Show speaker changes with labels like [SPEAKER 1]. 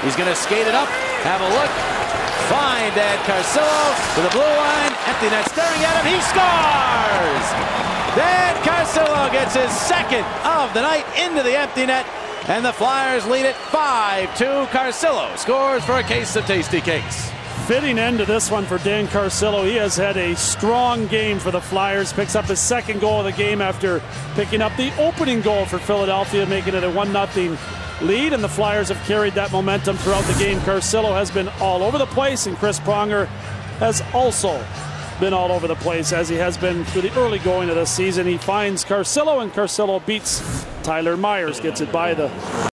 [SPEAKER 1] He's going to skate it up, have a look, find Dan Carcillo to the blue line, empty net staring at him, he scores! Dan Carcillo gets his second of the night into the empty net, and the Flyers lead it 5-2. Carcillo scores for a case of Tasty Cakes.
[SPEAKER 2] Fitting end to this one for Dan Carcillo. He has had a strong game for the Flyers. Picks up his second goal of the game after picking up the opening goal for Philadelphia, making it a 1-0 lead, and the Flyers have carried that momentum throughout the game. Carcillo has been all over the place, and Chris Pronger has also been all over the place, as he has been through the early going of this season. He finds Carcillo, and Carcillo beats Tyler Myers, gets it by the